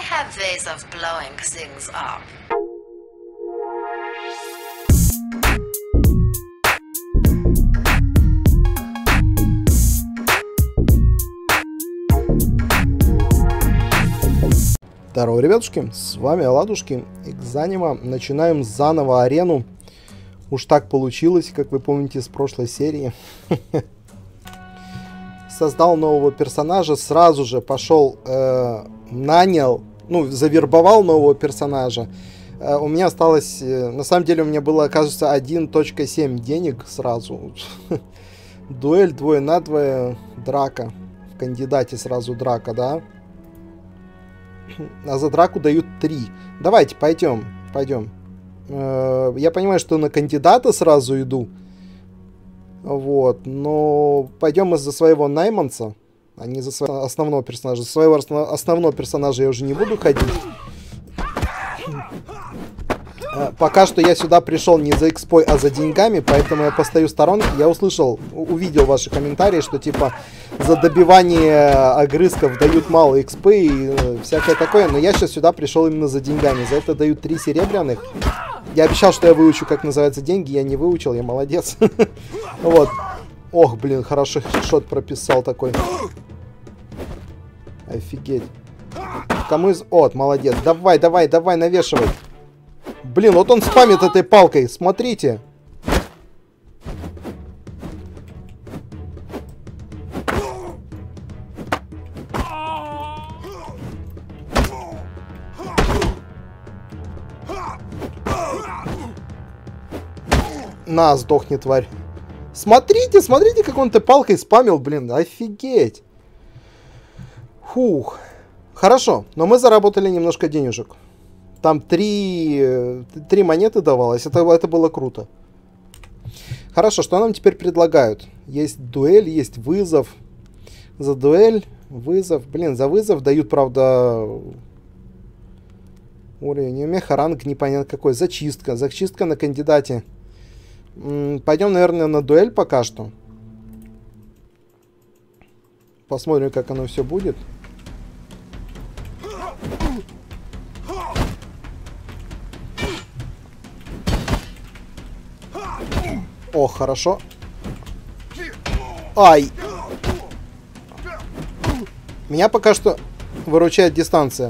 have ways of blowing things up. Здорово, ребятушки, с вами Оладушки, Экзанима. Начинаем заново арену. Уж так получилось, как вы помните с прошлой серии. Создал нового персонажа, сразу же пошел, нанял, завербовал нового персонажа. У меня осталось, на самом деле у меня было, кажется, 1.7 денег сразу. Дуэль, 2 на 2, драка. В кандидате сразу драка, да? А за драку дают 3. Давайте, пойдем. Я понимаю, что на кандидата сразу иду. Вот, но пойдем из-за своего найманца, а не за своего основного персонажа. За своего основного персонажа я уже не буду ходить. Пока что я сюда пришел не за экспой, а за деньгами, поэтому я постою в сторонке. Я увидел ваши комментарии, что типа за добивание огрызков дают мало экспы и всякое такое. Но я сейчас сюда пришел именно за деньгами. За это дают 3 серебряных. Я обещал, что я выучу, как называются деньги. Я не выучил, я молодец. Вот. Ох, блин, хороший шот прописал такой. Офигеть. Кому из... Вот, молодец. Давай, навешивай. Блин, вот он спамит этой палкой, смотрите. На, сдохни, тварь. Смотрите, как он этой палкой спамил, блин, офигеть. Фух. Хорошо, но мы заработали немножко денежек. Там 3 монеты давалось. Это было круто. Хорошо, что нам теперь предлагают? Есть дуэль, есть вызов. За дуэль, вызов. Блин, за вызов дают, правда... Уровень меха, ранг непонятно какой. Зачистка. Зачистка на кандидате. Пойдем, наверное, на дуэль пока что. Посмотрим, как оно все будет. О, хорошо. Ай! Меня пока что выручает дистанция.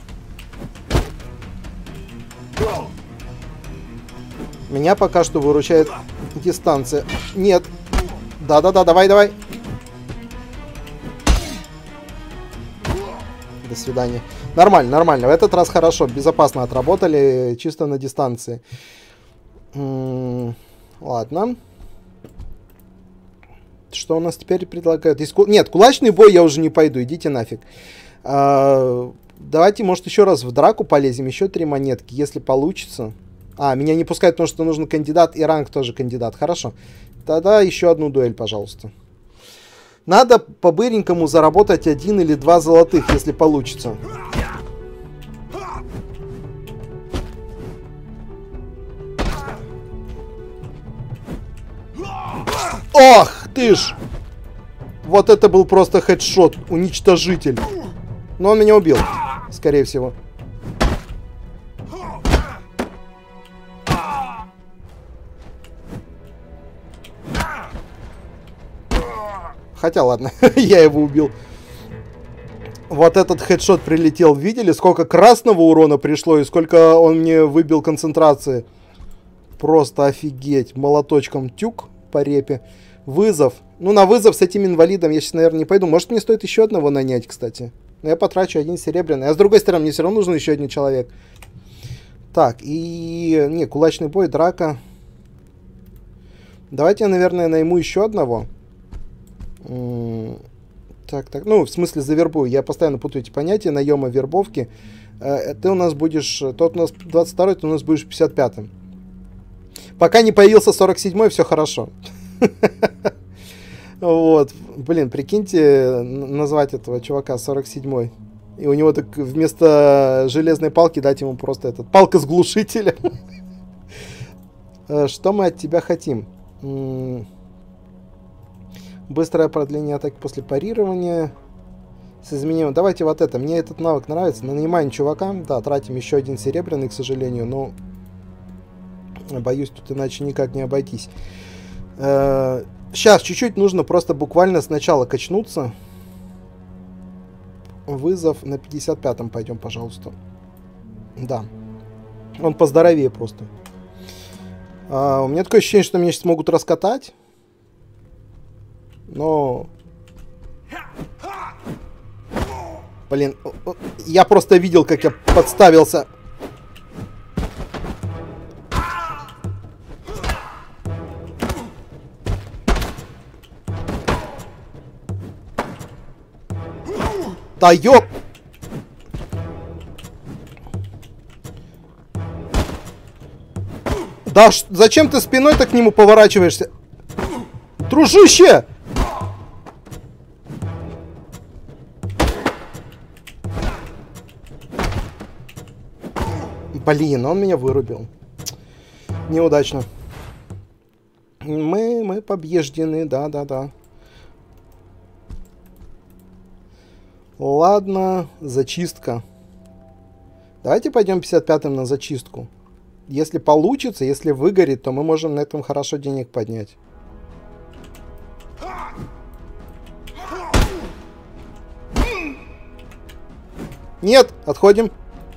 Меня пока что выручает дистанция. Нет. Да-да-да, давай. До свидания. Нормально. В этот раз хорошо. Безопасно отработали. Чисто на дистанции. Ладно. Что у нас теперь предлагают? Нет, кулачный бой я уже не пойду. Идите нафиг. Давайте, может, еще раз в драку полезем. Еще 3 монетки, если получится. Меня не пускают, потому что нужен кандидат. И ранг тоже кандидат. Хорошо. Тогда еще одну дуэль, пожалуйста. Надо по-быренькому заработать 1 или 2 золотых, если получится. Ох, ты ж! Вот это был просто хедшот, уничтожитель. Но он меня убил, скорее всего. Хотя ладно, я его убил. Вот этот хедшот прилетел. Видели, сколько красного урона пришло и сколько он мне выбил концентрации? Просто офигеть. Молоточком тюк по репе. Вызов. На вызов с этим инвалидом я сейчас, наверное, не пойду. Может, мне стоит еще одного нанять, кстати. Но я потрачу 1 серебряный. А с другой стороны, мне все равно нужен еще один человек. Так, и... Не, кулачный бой, драка. Давайте я, наверное, найму еще одного. Так. В смысле, завербую. Я постоянно путаю эти понятия. Наема, вербовки. Ты у нас будешь... Тот у нас 22-й, ты у нас будешь 55-м. Пока не появился 47-й, все хорошо. Вот. Блин, прикиньте, назвать этого чувака 47-й. И у него так вместо железной палки дать ему просто палка с глушителем. Что мы от тебя хотим? Быстрое продление атаки после парирования. С изменением. Давайте вот это. Мне этот навык нравится. Нанимаем чувака. Да, тратим еще один серебряный, к сожалению, но боюсь, тут иначе никак не обойтись. Сейчас чуть-чуть нужно просто буквально сначала качнуться. Вызов на 55-м пойдем, пожалуйста. Да. Он поздоровее просто. У меня такое ощущение, что меня сейчас могут раскатать. Но... Блин, я просто видел, как я подставился. Да ёп! Да зачем ты спиной-то к нему поворачиваешься? Дружище! Блин, он меня вырубил. Неудачно. Мы побеждены, да-да-да. Ладно, зачистка. Давайте пойдем 55-м на зачистку. Если получится, если выгорит, то мы можем на этом хорошо денег поднять. Нет, отходим.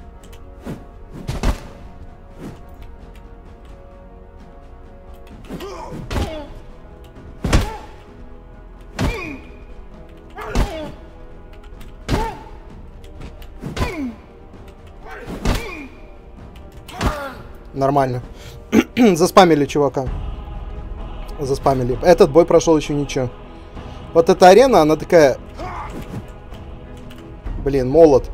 Нормально. Заспамили чувака. Заспамили. Этот бой прошел еще ничего. Вот эта арена, она такая... Блин, молот.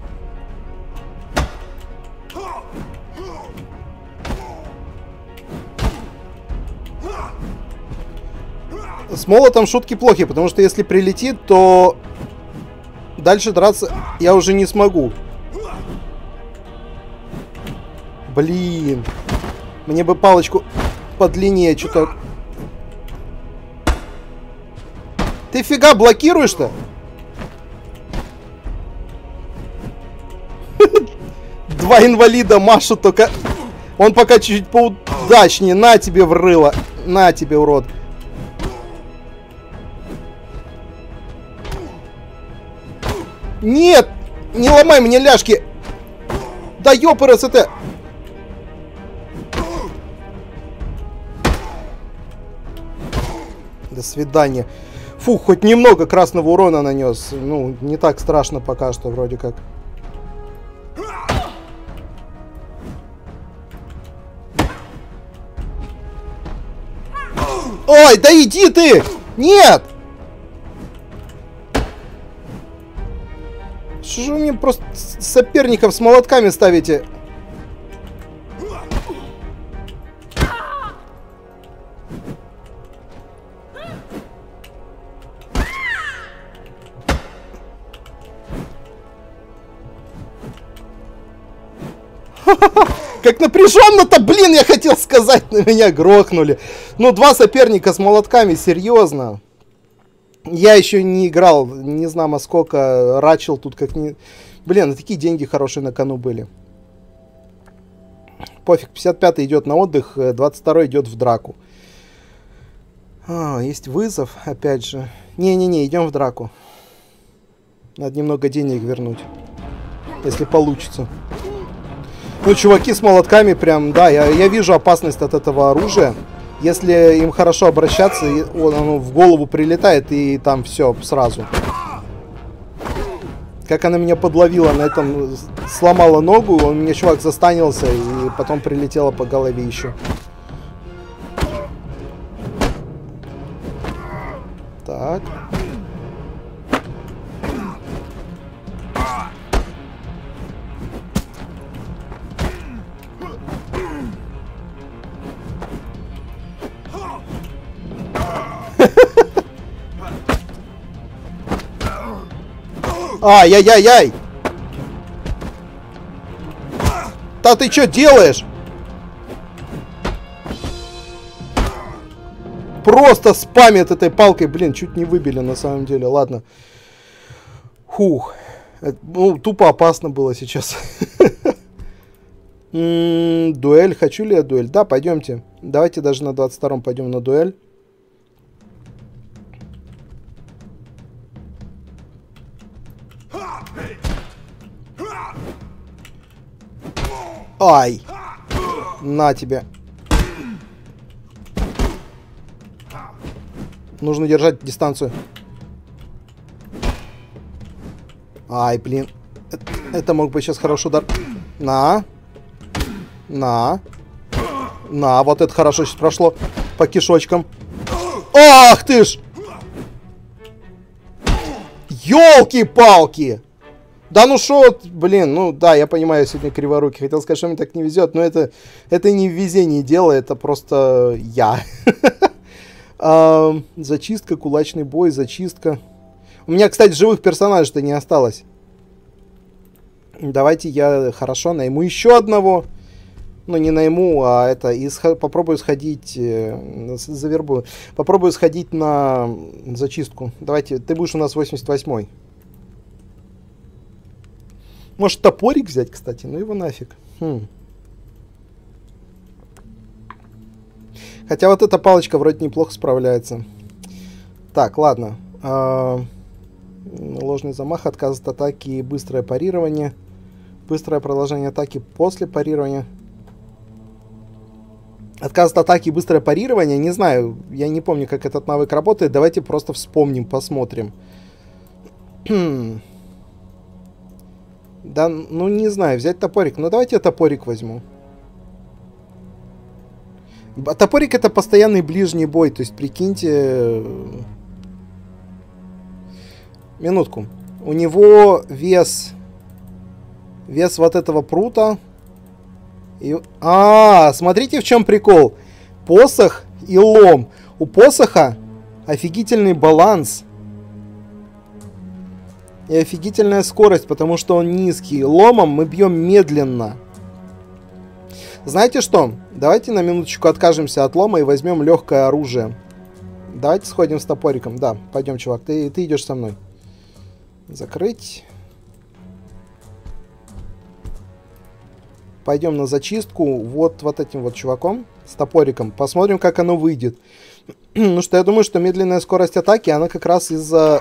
С молотом шутки плохи, потому что если прилетит, то дальше драться я уже не смогу. Блин. Мне бы палочку подлиннее что-то. Ты фига блокируешь-то? Два инвалида машут только... Он пока чуть-чуть поудачнее. На тебе врыло. На тебе, урод. Нет! Не ломай мне ляжки! Да ёпрс это... До свидания. Фух, хоть немного красного урона нанес. Ну, не так страшно пока что, вроде как. Ой, да иди ты! Нет! Что же вы мне просто соперников с молотками ставите? Как напряженно-то, блин, я хотел сказать, на меня грохнули. Ну, два соперника с молотками, серьезно. Я еще не играл, не знаю, сколько, рачил тут как не... Блин, такие деньги хорошие на кону были. Пофиг, 55-й идет на отдых, 22-й идет в драку. Есть вызов, опять же. Не-не-не, идем в драку. Надо немного денег вернуть, если получится. Ну, чуваки с молотками прям, да, я вижу опасность от этого оружия. Если им хорошо обращаться, оно в голову прилетает, и там все сразу. Как она меня подловила, на этом сломала ногу, у меня чувак застанился, и потом прилетело по голове еще. Так. Ай-яй-яй-яй! Да ты что делаешь? Просто спамит этой палкой. Блин, чуть не выбили на самом деле. Ладно. Фух. Ну, тупо опасно было сейчас. Дуэль. Хочу ли я дуэль? Да, пойдемте. Давайте даже на 22-м пойдем на дуэль. Ай! На тебе. Нужно держать дистанцию. Ай, блин. Это мог быть сейчас хороший удар. На. Вот это хорошо сейчас прошло. По кишочкам. Ах ты ж! Ёлки-палки! Да ну шо, блин, ну да, я понимаю, я сегодня криворукий. Хотел сказать, что мне так не везет, но это не в везении дело, это просто я. Зачистка, кулачный бой, зачистка. У меня, кстати, живых персонажей-то не осталось. Давайте я, хорошо, найму еще одного. Ну, не найму, а это, попробую сходить, завербую. Попробую сходить на зачистку. Давайте, ты будешь у нас 88-й. Может, топорик взять, кстати? Ну его нафиг. Хотя вот эта палочка вроде неплохо справляется. Так, ладно. Ложный замах, отказ от атаки и быстрое парирование. Быстрое продолжение атаки после парирования. Отказ от атаки и быстрое парирование. Не знаю, я не помню, как этот навык работает. Давайте просто вспомним, посмотрим. Да, ну не знаю, взять топорик. Ну давайте я топорик возьму. Топорик это постоянный ближний бой. То есть, прикиньте... Минутку. У него вес вот этого прута. И... смотрите, в чем прикол. Посох и лом. У посоха офигительный баланс. И офигительная скорость, потому что он низкий. Ломом мы бьем медленно. Знаете что? Давайте на минуточку откажемся от лома и возьмем легкое оружие. Давайте сходим с топориком. Да, пойдем, чувак, ты идешь со мной. Закрыть. Пойдем на зачистку вот этим вот чуваком с топориком. Посмотрим, как оно выйдет. Ну что, я думаю, что медленная скорость атаки, она как раз из-за...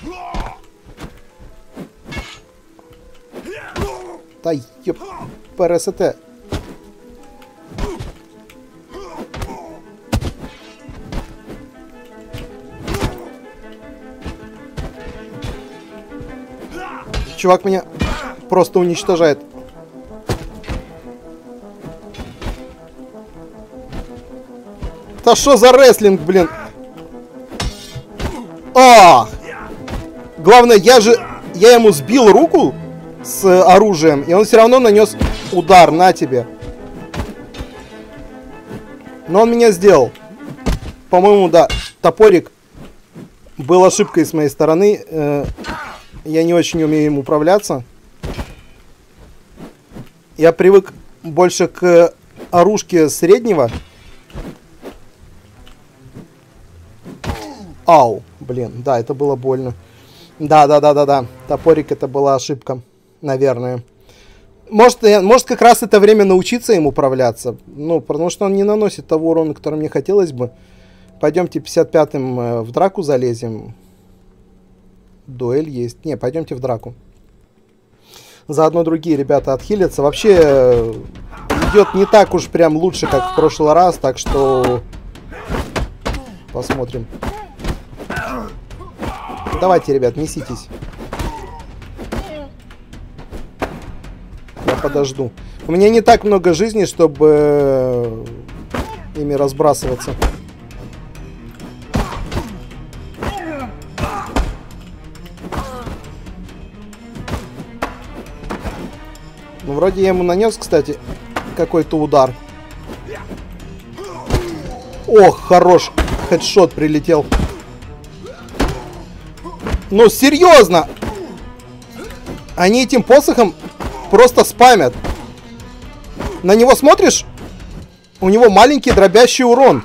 Да ёп, ПРСТ. Чувак меня просто уничтожает. Да что за рестлинг, блин? Главное, я ему сбил руку с оружием, и он все равно нанес удар на тебе. Но он меня сделал. По-моему, да, топорик был ошибкой с моей стороны. Я не очень умею им управляться. Я привык больше к оружке среднего. Ау, блин, да, это было больно. Да. Топорик это была ошибка, наверное. Может, как раз это время научиться им управляться. Ну, потому что он не наносит того урона, который мне хотелось бы. Пойдемте 55-м в драку залезем. Дуэль есть. Не, пойдемте в драку. Заодно другие ребята отхилятся. Вообще идет не так уж прям лучше, как в прошлый раз. Так что посмотрим. Давайте, ребят, неситесь. Я подожду. У меня не так много жизни, чтобы ими разбрасываться. Ну, вроде я ему нанес, кстати, какой-то удар. Ох, хорош. Хедшот прилетел. Ну, серьезно! Они этим посохом просто спамят. На него смотришь? У него маленький дробящий урон.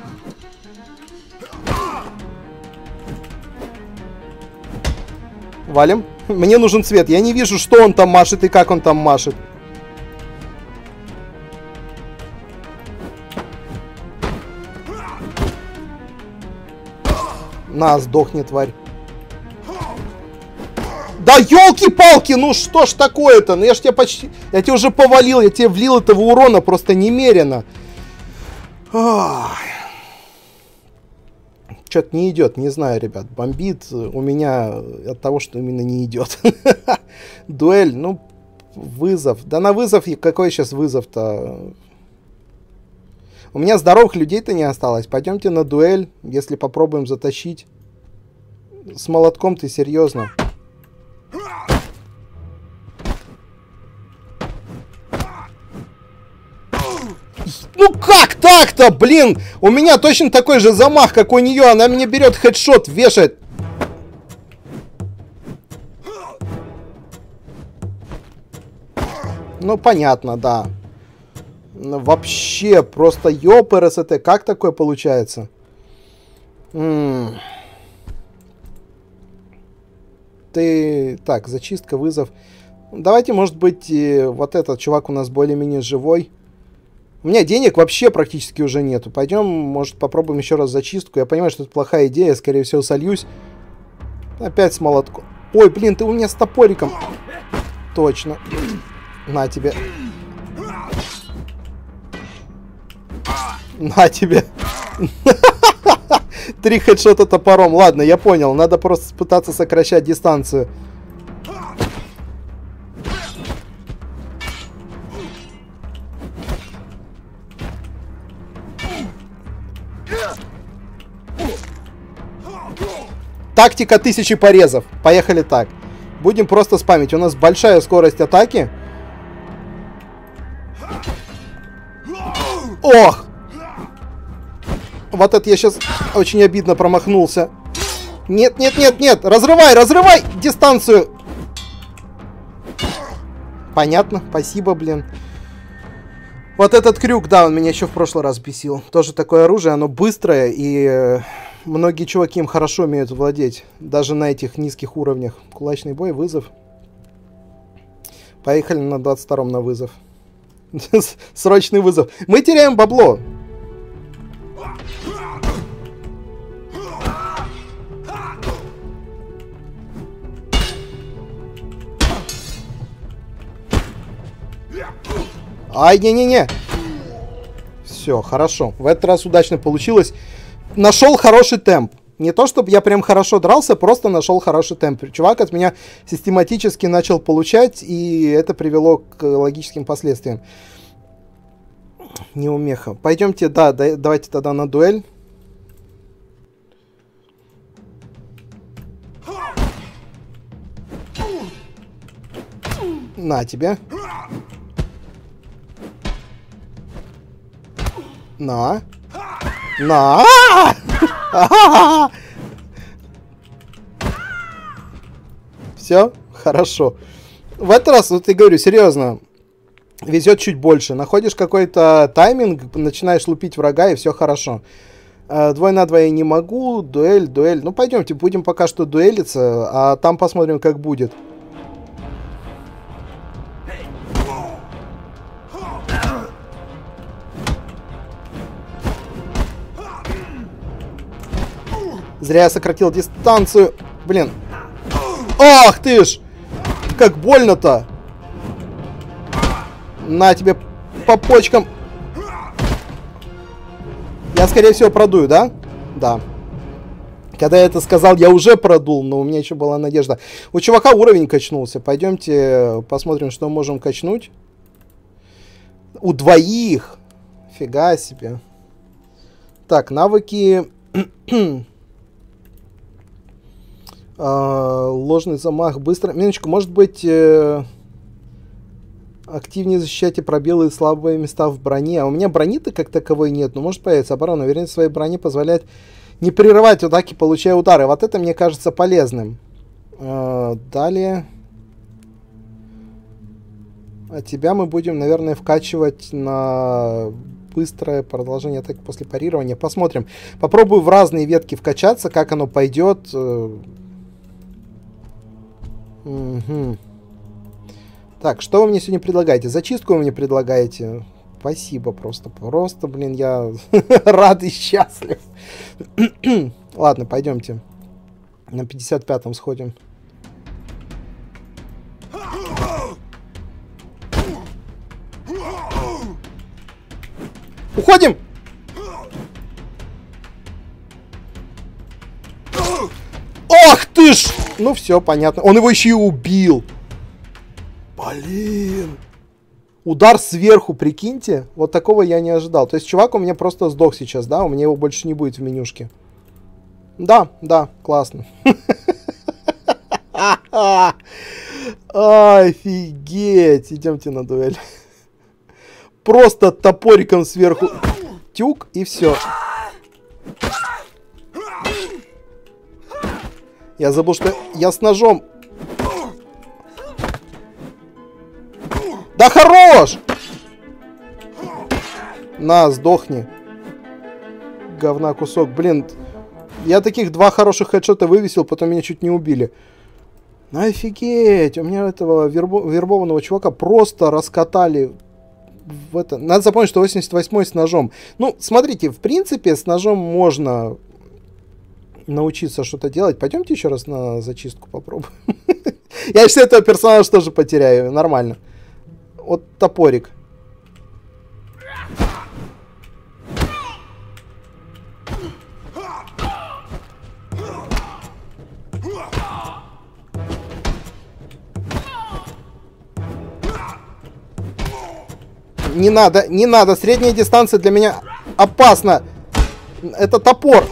Валим. Мне нужен цвет. Я не вижу, что он там машет и как он там машет. На, сдохни, тварь. Да елки-палки, ну что ж такое-то? Ну я ж тебя почти... Я тебя уже повалил, я тебе влил этого урона просто немерено. Что-то не идет, не знаю, ребят. Бомбит у меня от того, что именно не идет. Дуэль, ну, вызов. Да на вызов, какой сейчас вызов-то? У меня здоровых людей-то не осталось. Пойдемте на дуэль, если попробуем затащить. С молотком ты серьезно. Ну как так-то, блин? У меня точно такой же замах, как у нее. Она мне берет хедшот, вешает. Ну понятно, да. Ну, вообще, просто ёпрст. Как такое получается? Ты... Так, зачистка, вызов. Давайте, может быть, вот этот чувак у нас более-менее живой. У меня денег вообще практически уже нету. Пойдем, может, попробуем еще раз зачистку. Я понимаю, что это плохая идея. Скорее всего, сольюсь. Опять с молотком. Ой, блин, ты у меня с топориком. Точно. На тебе. На тебе. 3 хедшота топором. Ладно, я понял. Надо просто пытаться сокращать дистанцию. Тактика 1000 порезов. Поехали так. Будем просто спамить. У нас большая скорость атаки. Ох! Вот это я сейчас очень обидно промахнулся. Нет, нет, нет, нет. Разрывай, разрывай дистанцию. Понятно. Спасибо, блин. Вот этот крюк, да, он меня еще в прошлый раз бесил. Тоже такое оружие, оно быстрое, и многие чуваки им хорошо умеют владеть. Даже на этих низких уровнях. Кулачный бой, вызов. Поехали на 22-м на вызов. Срочный вызов. Мы теряем бабло. Ай, не-не-не. Все, хорошо. В этот раз удачно получилось. Нашел хороший темп. Не то, чтобы я прям хорошо дрался, просто нашел хороший темп. Чувак от меня систематически начал получать, и это привело к логическим последствиям. Неумеха. Пойдемте, да, давайте тогда на дуэль. На тебе. На. На. Все, хорошо. В этот раз, вот я говорю, серьезно, везет чуть больше. Находишь какой-то тайминг, начинаешь лупить врага, и все хорошо. 2 на 2 я не могу. Дуэль, дуэль. Ну, пойдемте, будем пока что дуэлиться, а там посмотрим, как будет. Зря я сократил дистанцию. Блин. Ах ты ж! Как больно-то! На тебе по почкам. Я, скорее всего, продую, да? Да. Когда я это сказал, я уже продул, но у меня еще была надежда. У чувака уровень качнулся. Пойдемте посмотрим, что можем качнуть. У двоих. Фига себе. Так, навыки... ложный замах, быстро. Минуточку, может быть, активнее защищайте пробелы и слабые места в броне. А у меня брони-то как таковой нет, но может появиться оборона. Уверенность в своей броне позволяет не прерывать атаки, получая удары. Вот это мне кажется полезным. Далее. А тебя мы будем, наверное, вкачивать на быстрое продолжение атаки после парирования. Посмотрим. Попробую в разные ветки вкачаться, как оно пойдет. Угу. Так, что вы мне сегодня предлагаете? Зачистку вы мне предлагаете? Спасибо просто. Просто, блин, я рад и счастлив. Ладно, пойдемте. На 55-м сходим. Уходим! Ах ты ж! Ну все, понятно. Он его еще и убил. Блин. Удар сверху, прикиньте. Вот такого я не ожидал. То есть чувак у меня просто сдох сейчас, да? У меня его больше не будет в менюшке. Да, да, классно. Офигеть. Идемте на дуэль. Просто топориком сверху. Тюк и все. Я забыл, что я с ножом. Да хорош! На, сдохни. Говна кусок. Блин, я таких 2 хороших хедшота вывесил, потом меня чуть не убили. Офигеть! У меня этого вербованного чувака просто раскатали в это. Надо запомнить, что 88-й с ножом. Ну, смотрите, в принципе, с ножом можно научиться что-то делать. Пойдемте еще раз на зачистку попробуем. Я сейчас этого персонажа тоже потеряю. Нормально. Вот топорик. Не надо, не надо. Средняя дистанция для меня опасна. Это топор.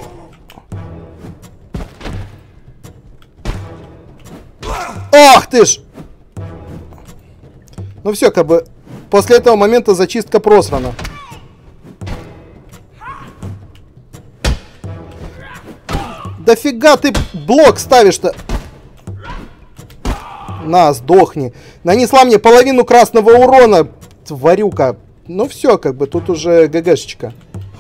Ах ты ж! Ну все, как бы, после этого момента зачистка просрана. Да фига ты блок ставишь-то? На, сдохни. Нанесла мне половину красного урона, тварюка. Ну все, как бы, тут уже ГГшечка.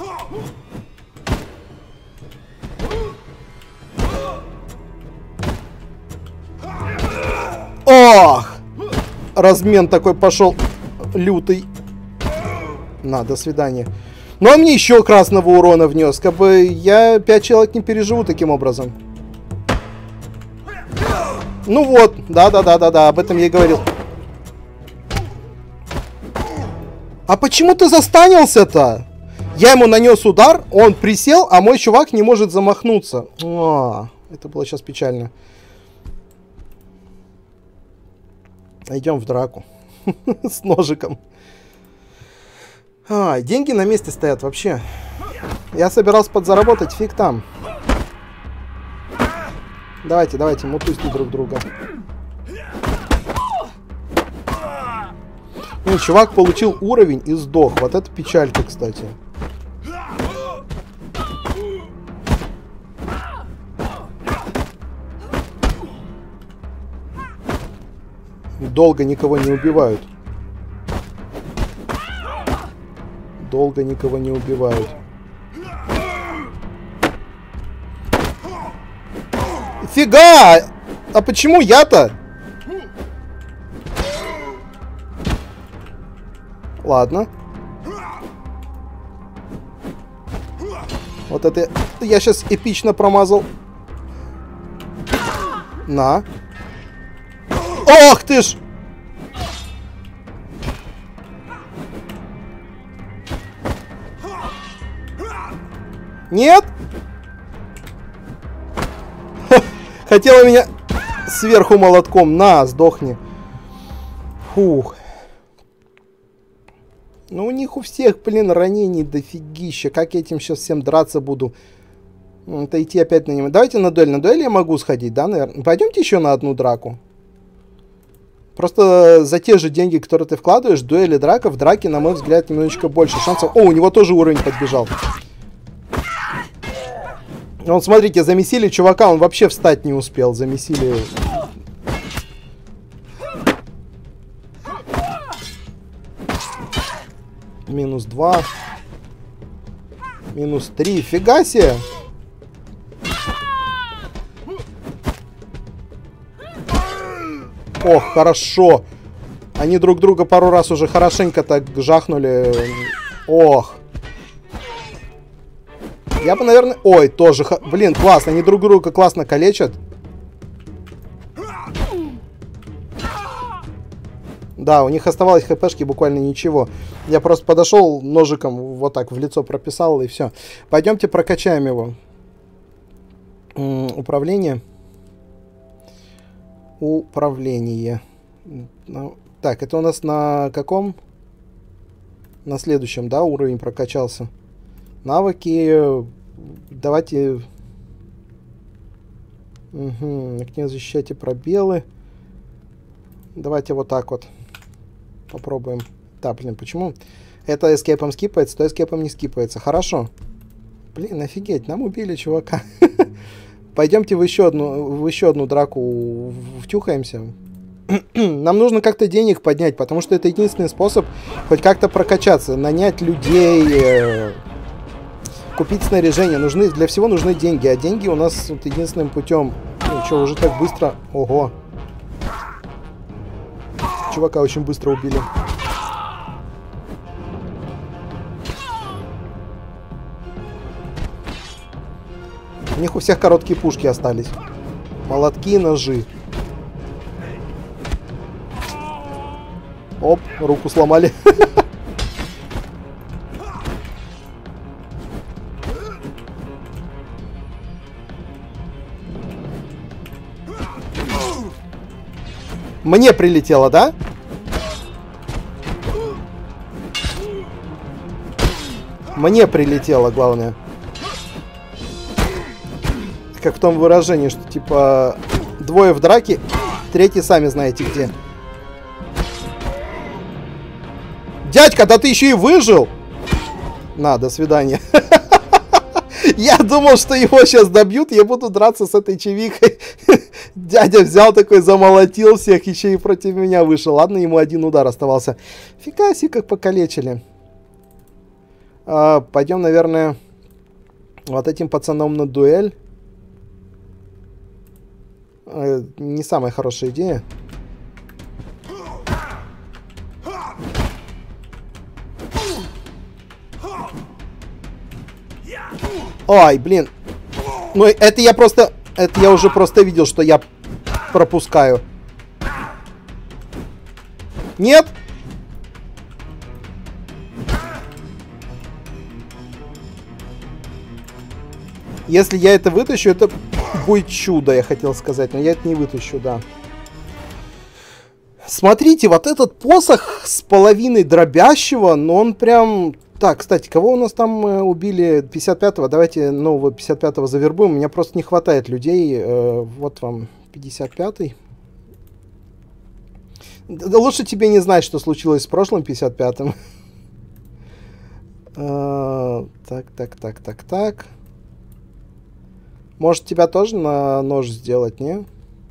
Ох! Размен такой пошел лютый. На, до свидания. Ну, а мне еще красного урона внес. Как бы я 5 человек не переживу таким образом. Ну вот, да, об этом я и говорил. А почему ты застанился-то? Я ему нанес удар, он присел, а мой чувак не может замахнуться. Это было сейчас печально. Идем в драку. С ножиком. Деньги на месте стоят вообще. Я собирался подзаработать, фиг там. Давайте, давайте, мутусьте друг друга. Ну, чувак получил уровень и сдох. Вот это печалька, кстати. Долго никого не убивают. Долго никого не убивают. Фига! А почему я-то? Ладно. Вот это я сейчас эпично промазал. На. Ох ты ж! Нет? Хотела меня сверху молотком. На, сдохни. Фух. Ну, у них у всех, блин, ранений дофигища. Как я этим сейчас всем драться буду? Это идти опять на него. Давайте на дуэль. На дуэль я могу сходить, да, наверное? Пойдемте еще на одну драку. Просто за те же деньги, которые ты вкладываешь, дуэль и драка, в драке, на мой взгляд, немножечко больше шансов. О, у него тоже уровень подбежал. Вон, смотрите, замесили чувака, он вообще встать не успел. Замесили. Минус 2. Минус 3. Фига себе. Ох, хорошо. Они друг друга пару раз уже хорошенько так жахнули. Ох. Я бы, наверное... Ой, тоже... Блин, классно. Они друг друга классно калечат. Да, у них оставалось хпшки буквально ничего. Я просто подошел ножиком вот так в лицо прописал и все. Пойдемте прокачаем его. Управление. Управление. Так, это у нас на каком? На следующем, да, уровень прокачался. Навыки. Давайте... Угу. Активно защищайте пробелы. Давайте вот так вот. Попробуем. Да, блин, почему? Это эскейпом скипается, то эскейпом не скипается. Хорошо. Блин, офигеть, нам убили чувака. Пойдемте в еще одну драку втюхаемся. Нам нужно как-то денег поднять, потому что это единственный способ хоть как-то прокачаться. Нанять людей, купить снаряжение. Для всего нужны деньги, а деньги у нас вот единственным путем. Ну что, уже так быстро? Ого. Чувака очень быстро убили. У них у всех короткие пушки остались. Молотки, ножи. Оп, руку сломали. Мне прилетело, да? Мне прилетело, главное. Как в том выражении, что типа двое в драке, третий сами знаете где. Дядька, да ты еще и выжил! На, до свидания. Я думал, что его сейчас добьют, я буду драться с этой чевикой. Дядя взял такой, замолотил всех, еще и против меня вышел. Ладно, ему один удар оставался. Фига себе, как покалечили. Пойдем, наверное, вот этим пацаном на дуэль. Не самая хорошая идея. Ой, блин. Ну, это я просто... Это я уже просто видел, что я пропускаю. Нет? Если я это вытащу, это будет чудо, я хотел сказать. Но я это не вытащу, да. Смотрите, вот этот посох с половиной дробящего, но он прям... Так, кстати, кого у нас там убили 55-го? Давайте нового 55-го завербуем. У меня просто не хватает людей. Вот вам 55-й. Да лучше тебе не знать, что случилось с прошлым 55-м. Так. Может, тебя тоже на нож сделать, не?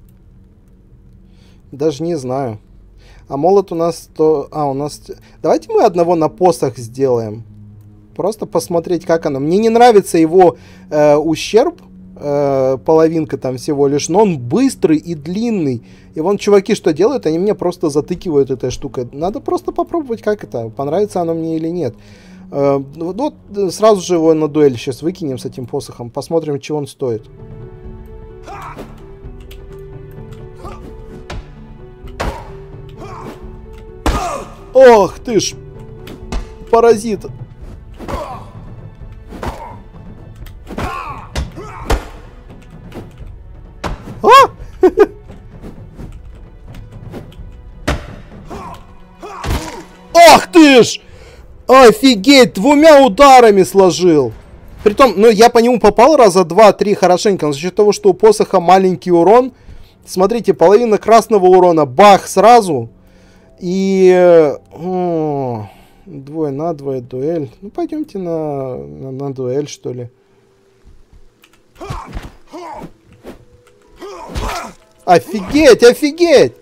Даже не знаю. А молот у нас то... у нас... Давайте мы одного на посох сделаем. Просто посмотреть, как оно. Мне не нравится его ущерб. Половинка там всего лишь. Но он быстрый и длинный. И вон чуваки что делают? Они меня просто затыкивают этой штукой. Надо просто попробовать, как это. Понравится оно мне или нет. Вот сразу же его на дуэль сейчас выкинем с этим посохом. Посмотрим, чего он стоит. Ох ты ж, паразит. Ах ты ж! Офигеть, двумя ударами сложил. Притом, ну я по нему попал раза 2-3 хорошенько, но за счет того, что у посоха маленький урон. Смотрите, половина красного урона, бах, сразу. И... двое на двое дуэль. Ну, пойдемте на дуэль, что ли. Офигеть, офигеть!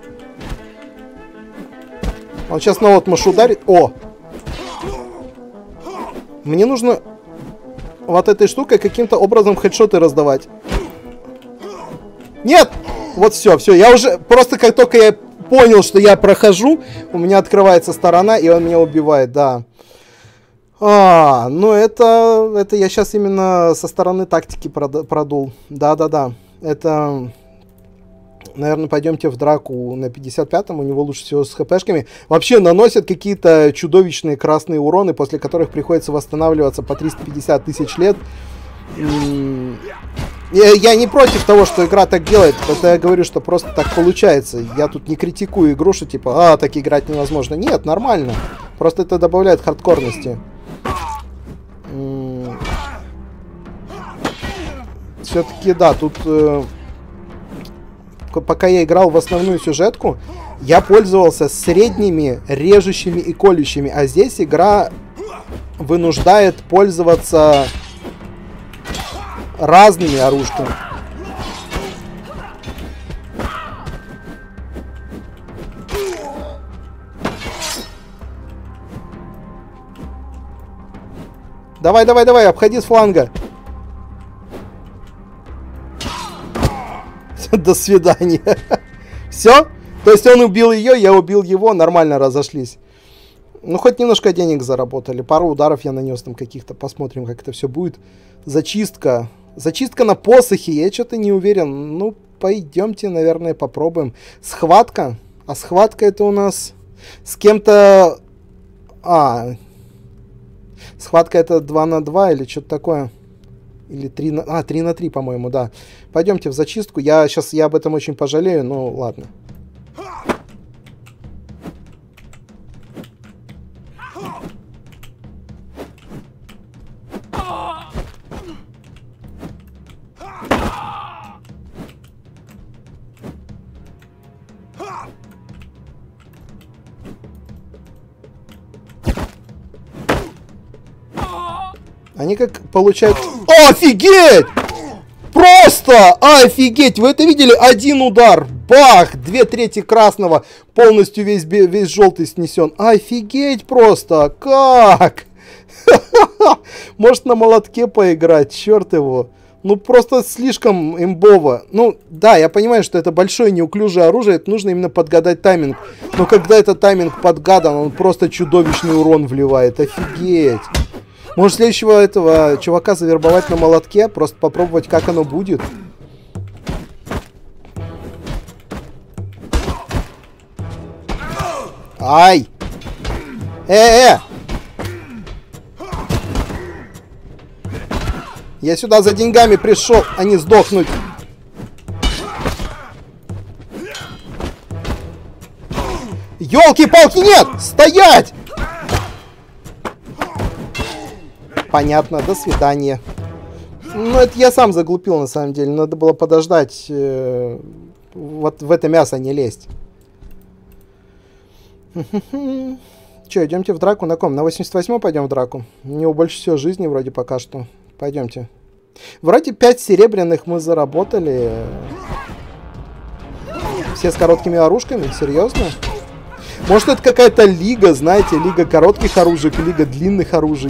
Он сейчас на отмашь ударит. О! Мне нужно вот этой штукой каким-то образом хедшоты раздавать. Нет! Вот все, все. Я уже... Просто как только я понял, что я прохожу, у меня открывается сторона, и он меня убивает, да. Ну это я сейчас именно со стороны тактики продул. Да-да-да. Это... Наверное, пойдемте в драку на 55-м, у него лучше всего с хпшками. Вообще наносят какие-то чудовищные красные уроны, после которых приходится восстанавливаться по 350 тысяч лет. Я не против того, что игра так делает, это я говорю, что просто так получается. Я тут не критикую игру, что типа, так играть невозможно. Нет, нормально. Просто это добавляет хардкорности. Все-таки, да, тут... Пока я играл в основную сюжетку, я пользовался средними, режущими и колющими. А здесь игра вынуждает пользоваться разными оружками. Давай, давай, давай, обходи с фланга. До свидания. Все? То есть он убил ее, я убил его, нормально разошлись. Ну, хоть немножко денег заработали. Пару ударов я нанес там каких-то. Посмотрим, как это все будет. Зачистка. Зачистка на посохе. Я что-то не уверен. Ну, пойдемте, наверное, попробуем. Схватка. А схватка это у нас с кем-то... Схватка это 2 на 2 или что-то такое. Или 3 на... 3 на 3, по-моему, да. Пойдемте в зачистку. Я об этом очень пожалею, но ладно. Они как получают... Офигеть! Просто офигеть! Вы это видели? Один удар. Бах! 2/3 красного. Полностью весь желтый снесен. Офигеть просто! Как? Может на молотке поиграть? Черт его. Ну просто слишком имбово. Ну да, я понимаю, что это большое неуклюжее оружие. Это нужно именно подгадать тайминг. Но когда этот тайминг подгадан, он просто чудовищный урон вливает. Офигеть! Может, следующего этого чувака завербовать на молотке? Просто попробовать, как оно будет. Ай! Я сюда за деньгами пришел, а не сдохнуть. Ёлки-палки, нет! Стоять! Понятно, до свидания. Ну, это я сам заглупил, на самом деле. Надо было подождать. Вот в это мясо не лезть. Че, идемте в драку? На ком? На 88-м пойдем в драку? У него больше всего жизни вроде пока что. Пойдемте. Вроде 5 серебряных мы заработали. Все с короткими оружками? Серьезно? Может, это какая-то лига, знаете, лига коротких оружек, лига длинных оружий.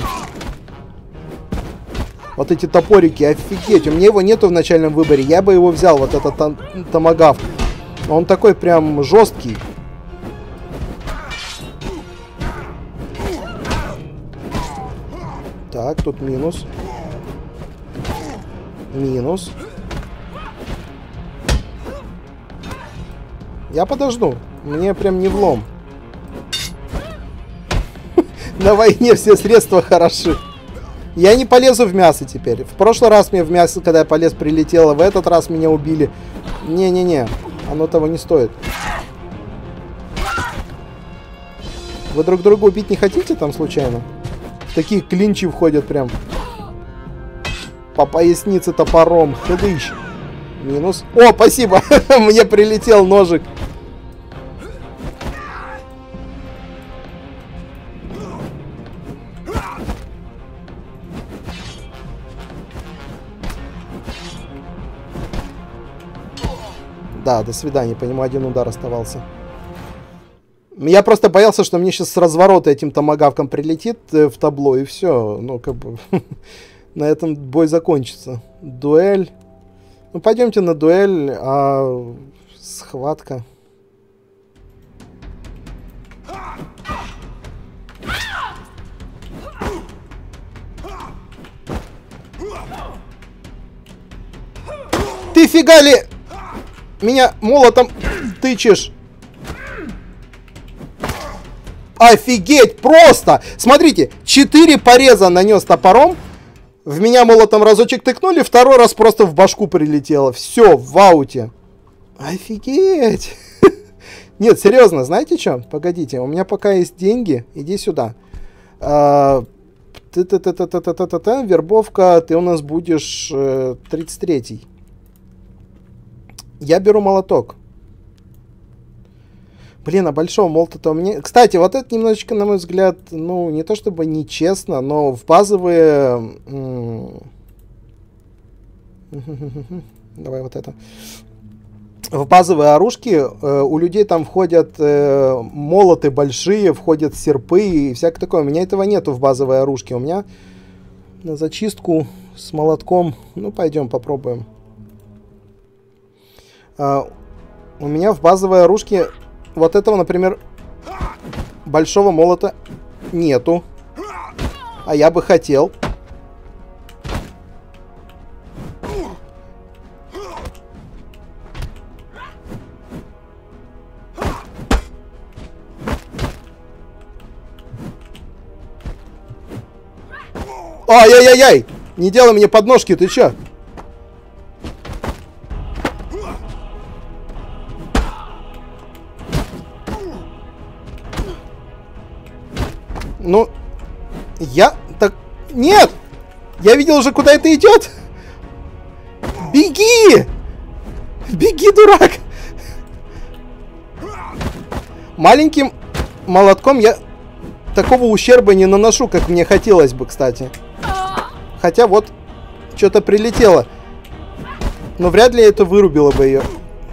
Вот эти топорики, офигеть. У меня его нету в начальном выборе. Я бы его взял, вот этот томагавк. Он такой прям жесткий. Так, тут минус. Минус. Я подожду. Мне прям не влом. На войне все средства хороши. Я не полезу в мясо теперь. В прошлый раз мне в мясо, когда я полез, прилетело. В этот раз меня убили. Не-не-не. Оно того не стоит. Вы друг друга убить не хотите там случайно? Такие клинчи входят прям. По пояснице топором. Хыдыщ. Минус. О, спасибо. Мне прилетел ножик. Да, до свидания. По нему один удар оставался. Я просто боялся, что мне сейчас с разворота этим томагавком прилетит в табло, и все. Ну, как бы, на этом бой закончится. Дуэль. Ну, пойдемте на дуэль, а схватка. Ты фига ли меня молотом тычешь? Офигеть, просто! Смотрите, 4 пореза нанес топором. В меня молотом разочек тыкнули, второй раз просто в башку прилетело. Все, в ауте. Офигеть! Нет, серьезно, знаете что? Погодите, у меня пока есть деньги. Иди сюда. Вербовка, ты у нас будешь 33-й. Я беру молоток. Блин, а большого молота-то у меня... Кстати, вот это немножечко, на мой взгляд, ну, не то чтобы нечестно, но в базовые... Давай вот это. В базовые оружки у людей там входят молоты большие, входят серпы и всякое такое. У меня этого нету в базовой оружке. У меня на зачистку с молотком... Ну, пойдем попробуем. У меня в базовой оружке... Вот этого, например, большого молота нету. А я бы хотел. Ай-яй-яй-яй! Не делай мне подножки, ты чё? Ну, я так... Нет! Я видел уже, куда это идет! Беги! Беги, дурак! Маленьким молотком я такого ущерба не наношу, как мне хотелось бы, кстати. Хотя вот, что-то прилетело. Но вряд ли это вырубило бы ее.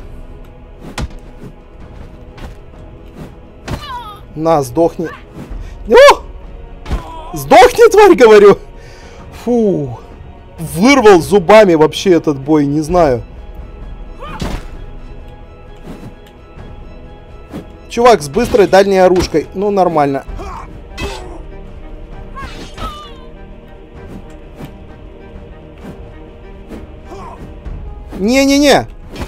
На, сдохни. О! Сдохни, тварь, говорю! Фу. Вырвал зубами вообще этот бой, не знаю. Чувак с быстрой дальней оружкой. Ну, нормально. Не-не-не!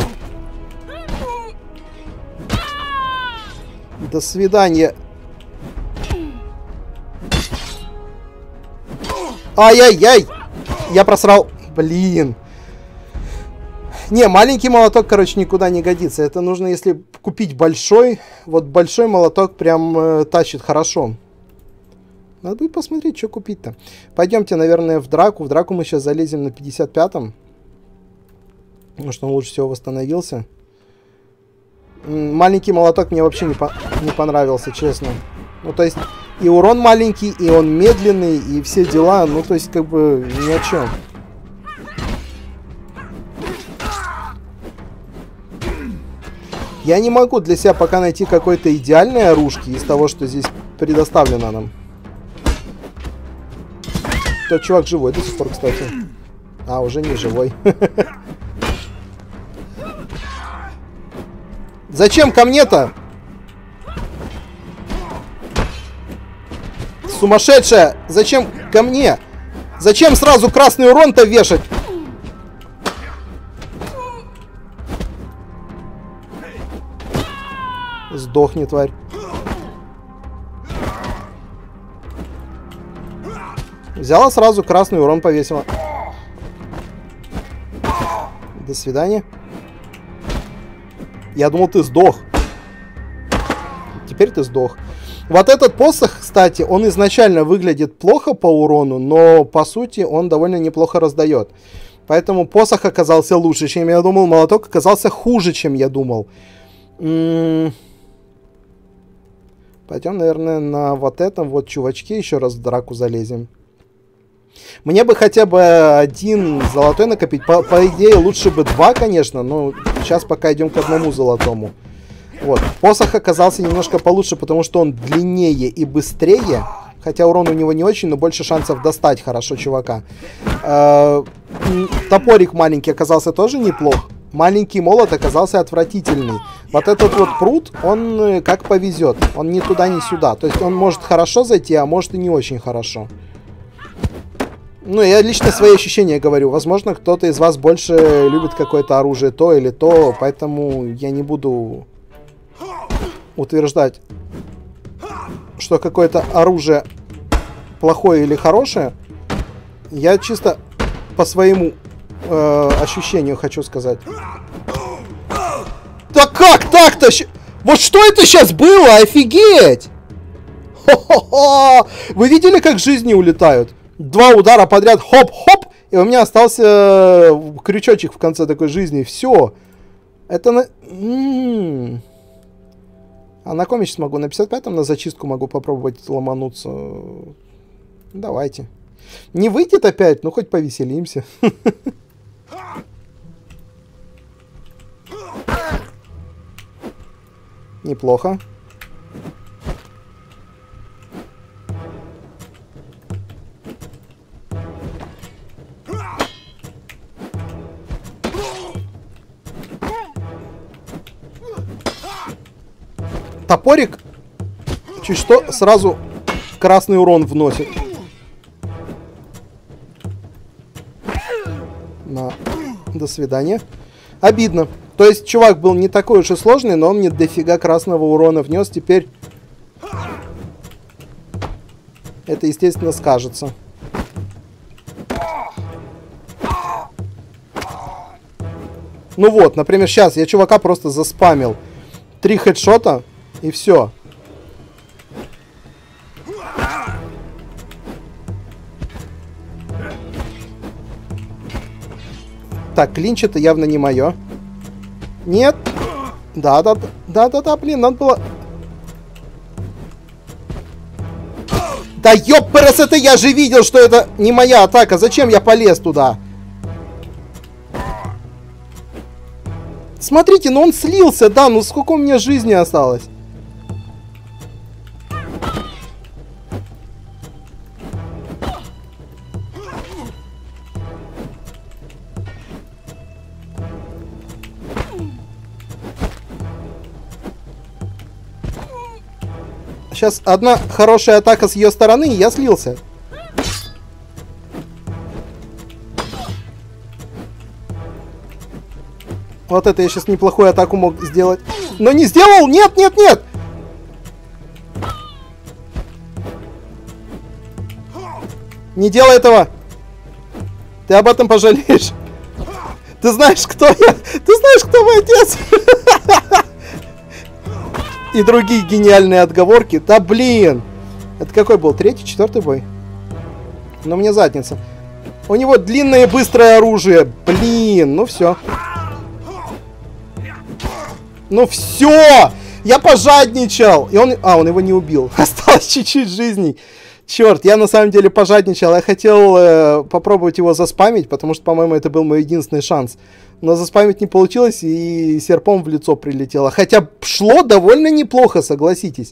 До свидания. Ай-яй-яй! Я просрал. Блин. Не, маленький молоток, короче, никуда не годится. Это нужно, если купить большой. Вот большой молоток прям тащит хорошо. Надо будет посмотреть, что купить-то. Пойдемте, наверное, в драку. В драку мы сейчас залезем на 55-м. Потому что он лучше всего восстановился. Маленький молоток мне вообще не понравился, честно. Ну, то есть, и урон маленький, и он медленный, и все дела. Ну, то есть, как бы, ни о чем. Я не могу для себя пока найти какой-то идеальной оружки из того, что здесь предоставлено нам. Тот чувак живой до сих пор, кстати. А, уже не живой. Зачем ко мне-то? Сумасшедшая! Зачем ко мне? Зачем сразу красный урон-то вешать? Сдохни, тварь. Взяла сразу красный урон, повесила. До свидания. Я думал, ты сдох. Теперь ты сдох. Вот этот посох, кстати, он изначально выглядит плохо по урону, но по сути он довольно неплохо раздает. Поэтому посох оказался лучше, чем я думал. Молоток оказался хуже, чем я думал. Пойдем, наверное, на вот этом вот чувачке еще раз в драку залезем. Мне бы хотя бы один золотой накопить. По идее, лучше бы два, конечно, но сейчас пока идем к одному золотому. Вот. Посох оказался немножко получше, потому что он длиннее и быстрее. Хотя урон у него не очень, но больше шансов достать хорошо чувака. Топорик маленький оказался тоже неплох. Маленький молот оказался отвратительный. Вот этот вот пруд, он как повезет. Он ни туда, ни сюда. То есть он может хорошо зайти, а может и не очень хорошо. Ну, я лично свои ощущения говорю. Возможно, кто-то из вас больше любит какое-то оружие, то или то. Поэтому я не буду утверждать, что какое-то оружие плохое или хорошее. Я чисто по своему ощущению хочу сказать. Да как так-то? Вот что это сейчас было? Офигеть! Хо-хо-хо! Вы видели, как жизни улетают? 2 удара подряд, хоп-хоп, и у меня остался крючочек в конце такой жизни. Все. Это на... А на ком я сейчас могу? На 55-м на зачистку могу попробовать ломануться. Давайте. Не выйдет опять? Ну, хоть повеселимся. Неплохо. Топорик чуть что сразу красный урон вносит. До свидания. Обидно. То есть чувак был не такой уж и сложный, но он мне дофига красного урона внес. Теперь это, естественно, скажется. Ну вот, например, сейчас я чувака просто заспамил. 3 хедшота и все. Так, клинч это явно не мое. Нет. Да, блин, надо было... Да ёпперс, это я же видел, что это не моя атака. Зачем я полез туда? Смотрите, ну он слился, да, ну сколько у меня жизни осталось? Сейчас одна хорошая атака с ее стороны, и я слился. Вот это я сейчас неплохую атаку мог сделать. Но не сделал! Нет, нет, нет! Не делай этого! Ты об этом пожалеешь. Ты знаешь, кто я? Ты знаешь, кто мой отец? И другие гениальные отговорки. Да блин! Это какой был? 3-й, 4-й бой? Ну мне задница. У него длинное и быстрое оружие. Блин, ну все. Ну все! Я пожадничал! И он... А, он его не убил. Осталось чуть-чуть жизней. Черт, я на самом деле пожадничал. Я хотел попробовать его заспамить, потому что, по-моему, это был мой единственный шанс. Но заспамить не получилось, и серпом в лицо прилетело. Хотя шло довольно неплохо, согласитесь.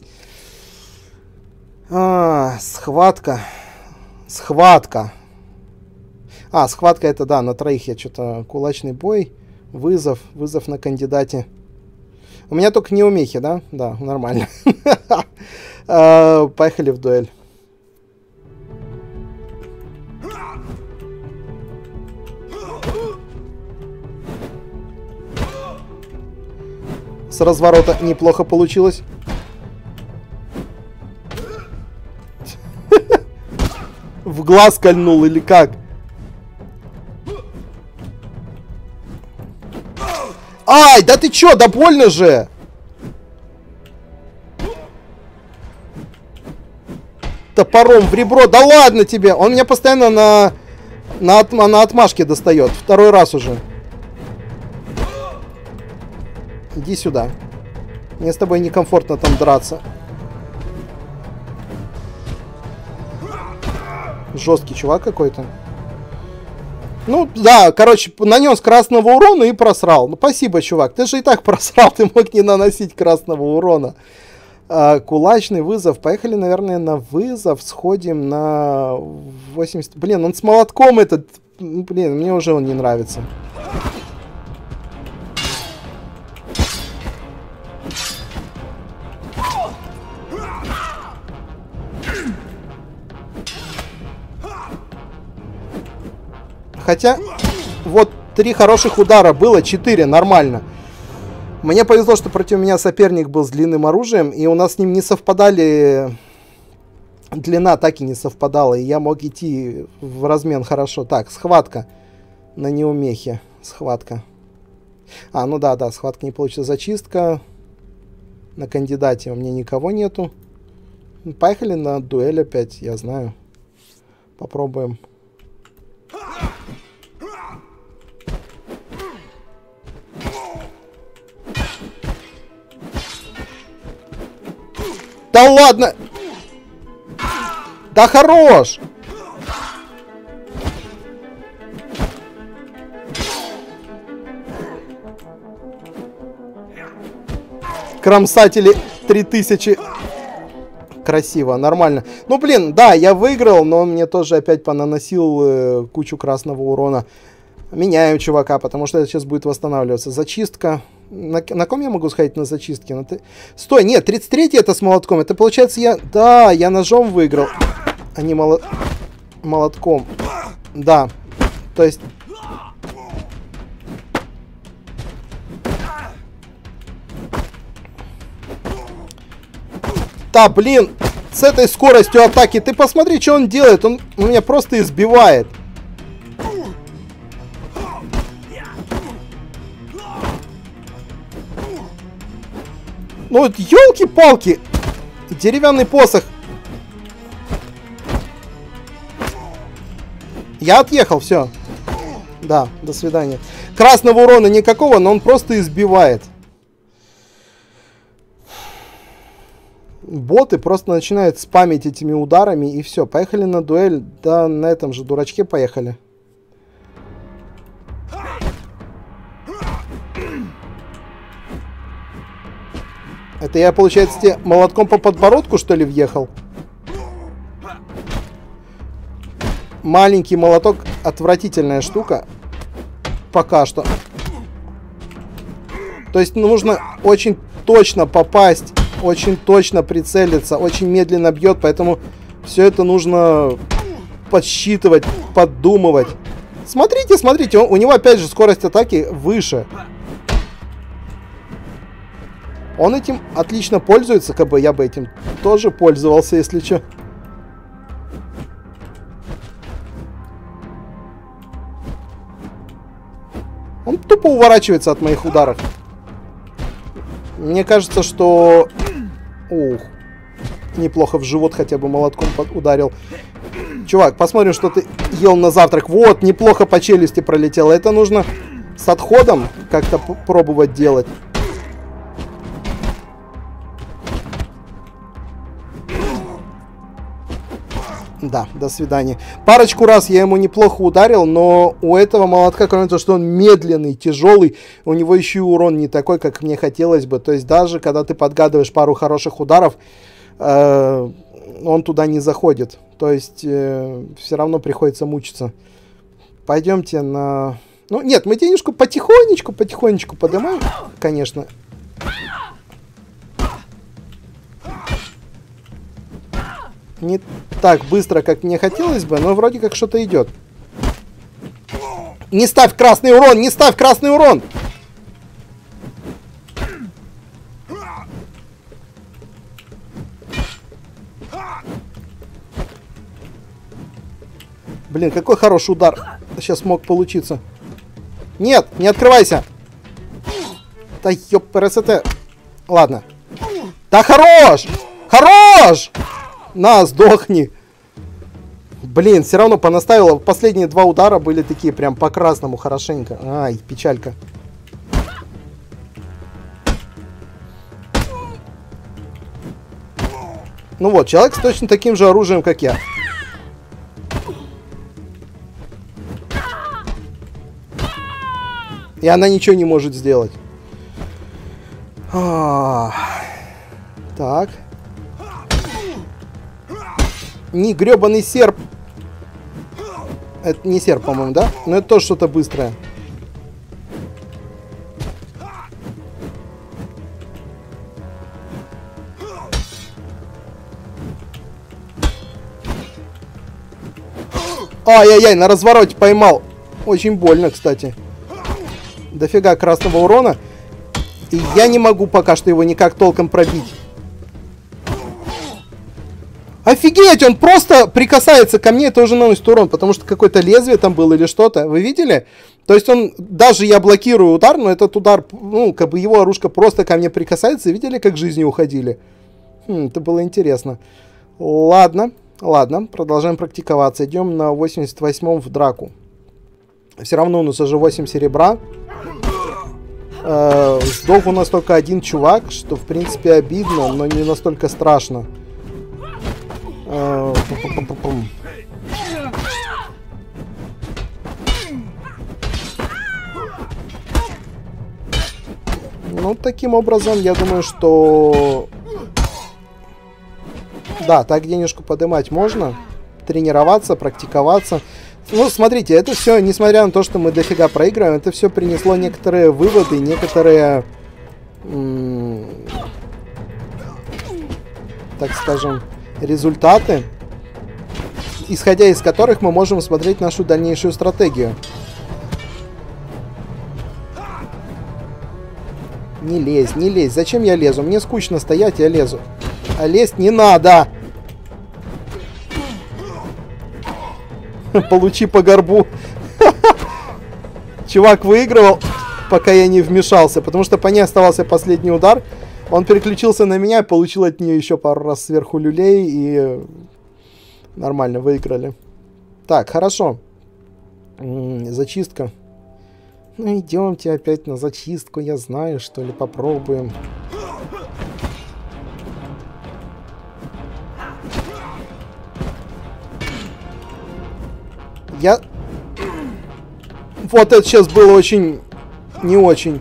Схватка. Схватка. Схватка это, да, на 3 я что-то... Кулачный бой. Вызов. Вызов на кандидате. У меня только неумехи, да? Да, нормально. Поехали в дуэль. С разворота неплохо получилось. В глаз кольнул или как? Ай, да ты чё, да больно же! Топором в ребро, да ладно тебе! Он меня постоянно на отмашке достает. 2-й раз уже. Иди сюда. Мне с тобой некомфортно там драться. Жесткий чувак какой-то. Ну, да, короче, нанес красного урона и просрал. Ну, спасибо, чувак. Ты же и так просрал, ты мог не наносить красного урона. Кулачный вызов. Поехали, наверное, на вызов. Сходим на 80... Блин, он с молотком этот... Блин, мне уже он не нравится. Хотя, вот 3 хороших удара было, 4, нормально. Мне повезло, что против меня соперник был с длинным оружием, и у нас с ним не совпадали... Длина атаки не совпадала, и я мог идти в размен хорошо. Так, схватка на неумехе. Схватка. Ну да, схватка не получится. Зачистка. На кандидате у меня никого нету. Поехали на дуэль опять, я знаю. Попробуем. Да ладно! Да хорош! Кромсатели 3000. Красиво, нормально. Ну, блин, да, я выиграл, но он мне тоже опять понаносил кучу красного урона. Меняю чувака, потому что это сейчас будет восстанавливаться. Зачистка. На ком я могу сходить на зачистке? Стой, нет, 33-й это с молотком. Это получается я... Да, я ножом выиграл, а не молотком. Да, то есть... Да, блин, с этой скоростью атаки. Ты посмотри, что он делает. Он меня просто избивает. Ну вот, елки-палки. Деревянный посох. Я отъехал, все. Да, до свидания. Красного урона никакого, но он просто избивает. Боты просто начинают спамить этими ударами, и все. Поехали на дуэль. Да, на этом же дурачке поехали. Это я, получается, тебе молотком по подбородку, что ли, въехал? Маленький молоток. Отвратительная штука. Пока что. То есть нужно очень точно попасть. Очень точно прицелиться. Очень медленно бьет. Поэтому все это нужно подсчитывать, поддумывать. Смотрите, смотрите. У него опять же скорость атаки выше. Он этим отлично пользуется, как бы я бы этим тоже пользовался, если что. Он тупо уворачивается от моих ударов. Мне кажется, что... Ух. Неплохо в живот хотя бы молотком ударил. Чувак, посмотрим, что ты ел на завтрак. Вот, неплохо по челюсти пролетело. Это нужно с отходом как-то пробовать делать. Да, до свидания. Парочку раз я ему неплохо ударил, но у этого молотка, кроме того, что он медленный, тяжелый, у него еще и урон не такой, как мне хотелось бы. То есть даже когда ты подгадываешь пару хороших ударов, он туда не заходит. То есть все равно приходится мучиться. Пойдемте на... Ну, нет, мы денежку потихонечку поднимаем, конечно. Не так быстро, как мне хотелось бы, но вроде как что-то идет. Не ставь красный урон! Не ставь красный урон! Блин, какой хороший удар сейчас мог получиться. Нет, не открывайся! Да ёппересете. Ладно. Да хорош! Хорош! На, сдохни. Блин, все равно понаставила. Последние 2 удара были такие прям по красному хорошенько. Ай, печалька. Ну вот, человек с точно таким же оружием, как я. И она ничего не может сделать. Так. Не гребаный серп. Это не серп, по-моему, да? Но это тоже что-то быстрое. Ай-яй-яй, на развороте поймал. Очень больно, кстати. Дофига красного урона. И я не могу пока что его никак толком пробить. Офигеть, он просто прикасается ко мне, это уже наносит урон, потому что какое-то лезвие там было или что-то. Вы видели? То есть он, даже я блокирую удар, но этот удар, ну, как бы его оружка просто ко мне прикасается. Видели, как жизни уходили? Это было интересно. Ладно, ладно, продолжаем практиковаться. Идем на 88-м в драку. Все равно у нас уже 8 серебра. Сдох у нас только один чувак, что в принципе обидно, но не настолько страшно. Ну, таким образом, я думаю, что... Да, так денежку поднимать можно. Тренироваться, практиковаться. Ну, смотрите, это все, несмотря на то, что мы дофига проигрываем, это все принесло некоторые выводы, некоторые... так скажем... результаты, исходя из которых мы можем смотреть нашу дальнейшую стратегию. Не лезь, не лезь. Зачем я лезу? Мне скучно стоять, я лезу. А лезть не надо. Получи по горбу. Чувак выигрывал, пока я не вмешался, потому что по ней оставался последний удар. Он переключился на меня, получил от нее еще пару раз сверху люлей и нормально выиграли. Так, хорошо. Зачистка. Ну, идемте опять на зачистку, я знаю, что ли, попробуем. Я... Вот это сейчас было очень... не очень.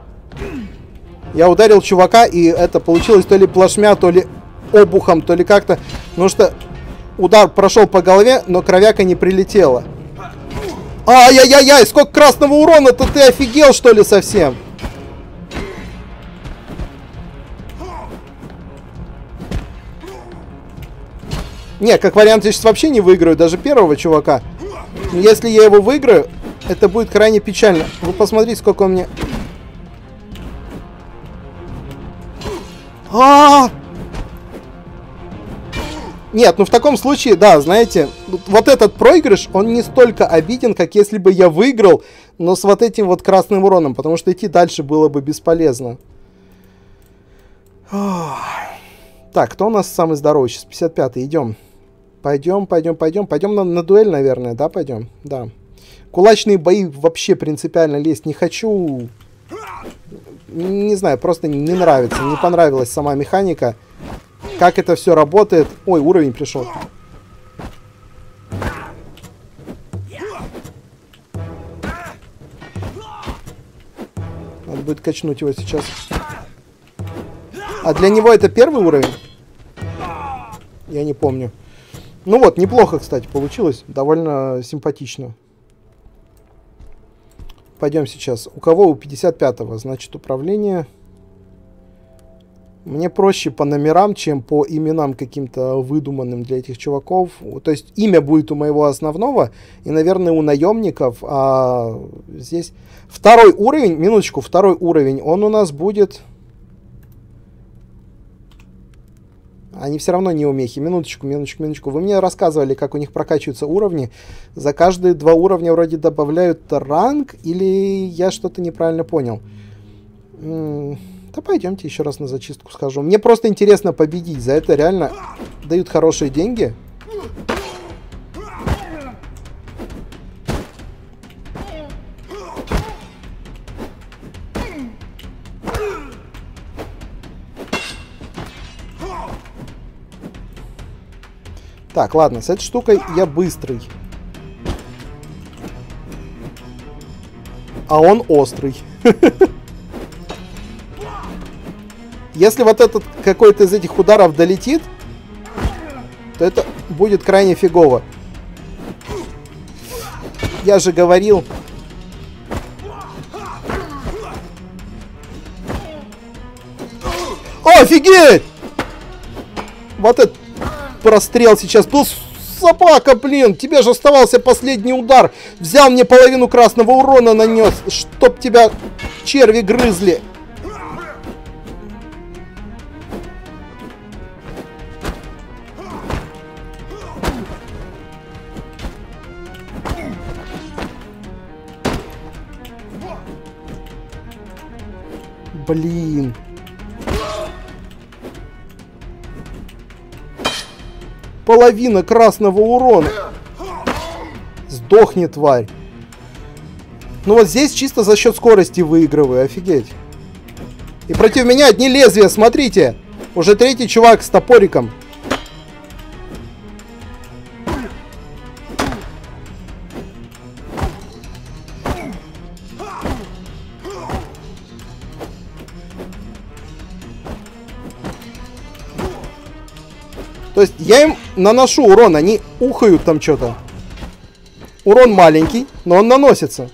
Я ударил чувака, и это получилось то ли плашмя, то ли обухом, то ли как-то. Потому что удар прошел по голове, но кровяка не прилетела. Ай-яй-яй-яй, сколько красного урона-то, ты офигел, что ли, совсем? Не, как вариант, я сейчас вообще не выиграю даже первого чувака. Но если я его выиграю, это будет крайне печально. Вы посмотрите, сколько он мне... Нет, ну в таком случае, да, знаете, вот этот проигрыш, он не столько обиден, как если бы я выиграл, но с вот этим вот красным уроном, потому что идти дальше было бы бесполезно. Так, кто у нас самый здоровый? Сейчас 55-й, идем. Пойдем на дуэль, наверное, да, пойдем? Да. Кулачные бои вообще принципиально лезть не хочу. Не знаю, просто не нравится, не понравилась сама механика. Как это все работает. Ой, уровень пришел. Надо будет качнуть его сейчас. А для него это первый уровень? Я не помню. Ну вот, неплохо, кстати, получилось. Довольно симпатично. Пойдем сейчас. У кого? У 55-го. Значит, управление... Мне проще по номерам, чем по именам каким-то выдуманным для этих чуваков. То есть имя будет у моего основного и, наверное, у наемников. А здесь второй уровень, минуточку, второй уровень, он у нас будет... Они все равно не умехи. Минуточку. Вы мне рассказывали, как у них прокачиваются уровни. За каждые 2 уровня вроде добавляют ранг, или я что-то неправильно понял? Да пойдемте еще раз на зачистку схожу. Мне просто интересно победить. За это реально дают хорошие деньги. Так, ладно, с этой штукой я быстрый. А он острый. Если вот этот какой-то из этих ударов долетит, то это будет крайне фигово. Я же говорил. Офигеть! Вот этот прострел сейчас был. Собака, блин, тебе же оставался последний удар. Взял мне половину красного урона, нанес, чтоб тебя черви грызли. Блин. Половина красного урона. Сдохни, тварь. Ну вот здесь чисто за счет скорости выигрываю, офигеть. И против меня одни лезвия, смотрите. Уже третий чувак с топориком. То есть я им наношу урон, они ухают там что-то. Урон маленький, но он наносится.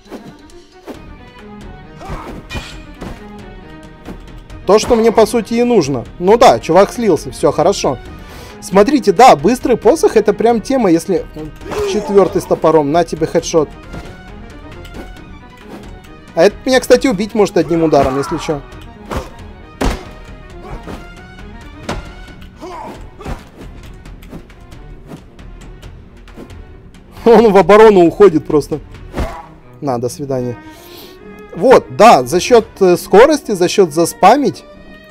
То, что мне по сути и нужно. Ну да, чувак слился, все хорошо. Смотрите, да, быстрый посох это прям тема, если... Четвертый с топором, на тебе хедшот. А это меня, кстати, убить может одним ударом, если что. Он в оборону уходит просто. На, до свидания. Вот, да, за счет скорости, за счет заспамить.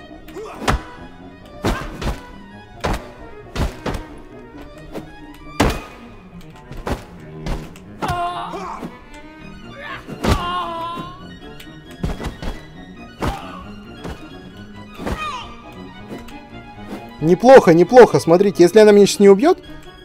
Неплохо, неплохо. Смотрите, если она меня сейчас не убьет,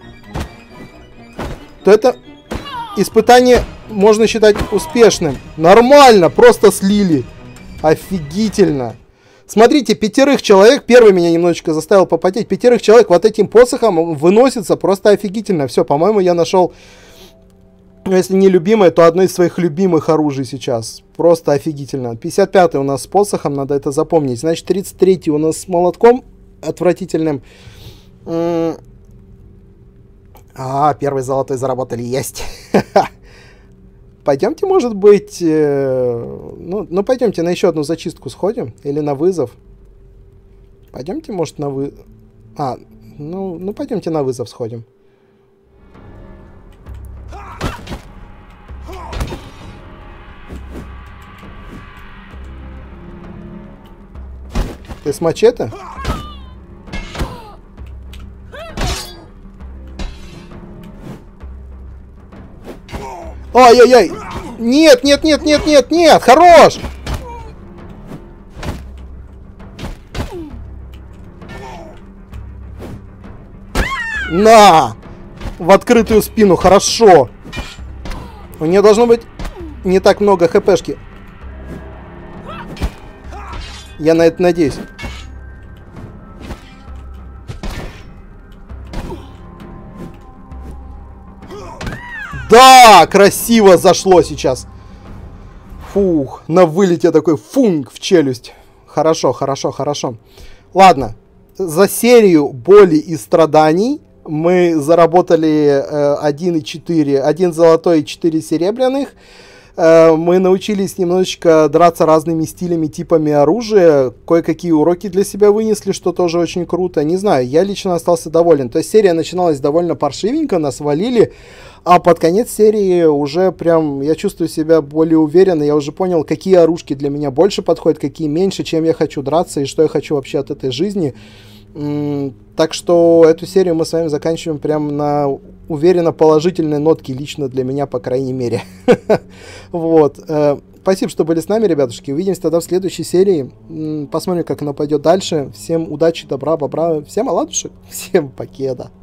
то это испытание можно считать успешным. Нормально, просто слили. Офигительно. Смотрите, 5 человек, первый меня немножечко заставил попотеть, 5 человек вот этим посохом выносится просто офигительно. Все, по-моему, я нашел, если не любимое, то одно из своих любимых оружий сейчас. Просто офигительно. 55-й у нас с посохом, надо это запомнить. Значит, 33-й у нас с молотком отвратительным. Первый золотой заработали, есть. Пойдемте, может быть... Ну, пойдемте на еще одну зачистку сходим. Или на вызов. Пойдемте, может, на вызов... Ну, пойдемте на вызов сходим. Ты с мачете? Ай-яй-яй! Нет, нет, нет, нет, нет, нет! Хорош! На! В открытую спину, хорошо! У нее должно быть не так много хпшки. Я на это надеюсь. Да, красиво зашло сейчас. Фух, на вылете такой функ в челюсть. Хорошо, хорошо, хорошо. Ладно, за серию боли и страданий мы заработали 1,4, 1 золотой и 4 серебряных. Мы научились немножечко драться разными стилями, типами оружия. Кое-какие уроки для себя вынесли, что тоже очень круто. Не знаю, я лично остался доволен. То есть серия начиналась довольно паршивенько, нас валили. А под конец серии уже прям я чувствую себя более уверенно. Я уже понял, какие оружки для меня больше подходят, какие меньше, чем я хочу драться и что я хочу вообще от этой жизни. Так что эту серию мы с вами заканчиваем прям на уверенно положительной нотке, лично для меня, по крайней мере. Вот. Спасибо, что были с нами, ребятушки. Увидимся тогда в следующей серии. Посмотрим, как она пойдет дальше. Всем удачи, добра, бобра. Всем оладушек. Всем покеда.